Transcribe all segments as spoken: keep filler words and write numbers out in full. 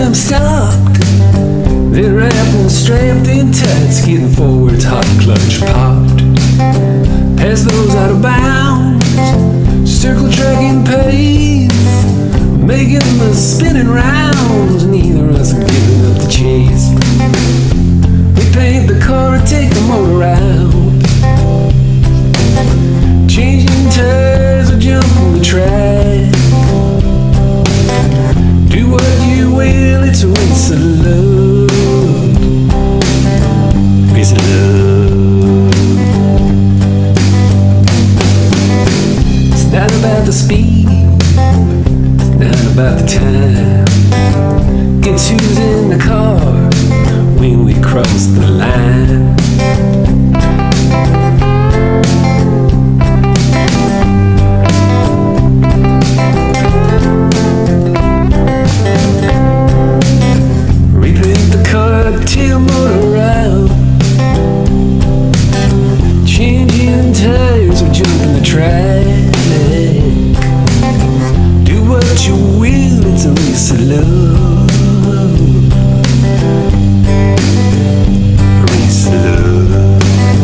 time stopped, then wrapped and strapped in tight, skidding forwards, hot clutch popped. Past those out of bounds, circle tracking pace, making the spinning rounds. Neither of us are giving up the chase. We paint the car and take the motor out, changing tires or jumping the track. Do what you will, it's a race of love. Race of love. It's not about the speed, it's not about the time. It's who's in the car when we cross the line. Tail motor out, changing tires or jumping the track. Do what you will, it's a race of love. A race of love.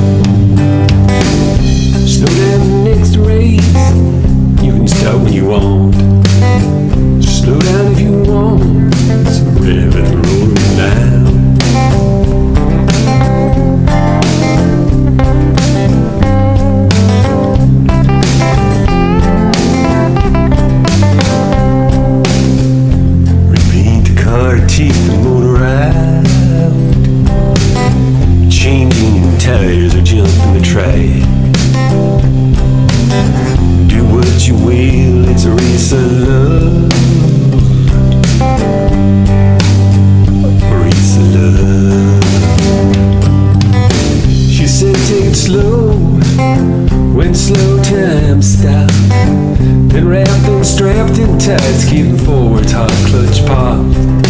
Slow down the next race, you can start when you want. Slow down if you want, it's a rev and rolling down. Keep the motor out, changing tires or jumping the track. Do what you will, it's a race of love. A race of love. She said take it slow, when slow time stop, then wrapped and strapped in tights, keeping forwards, hot clutch pop.